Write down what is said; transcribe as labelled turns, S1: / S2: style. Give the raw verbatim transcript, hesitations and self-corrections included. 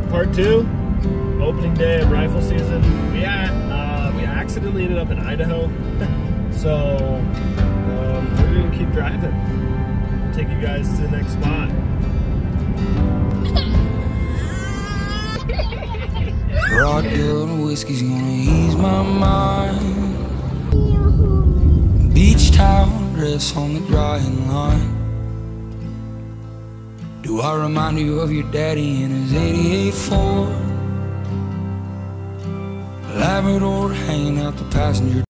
S1: part two, opening day of rifle season. We had, uh, we accidentally ended up in Idaho, so um, we're gonna keep driving. Take you guys to the next spot.
S2: Rock and whiskey's gonna ease my mind. Beach towel dress on the drying line. Do I remind you of your daddy in his eighty-eight Ford? Labrador hanging out the passenger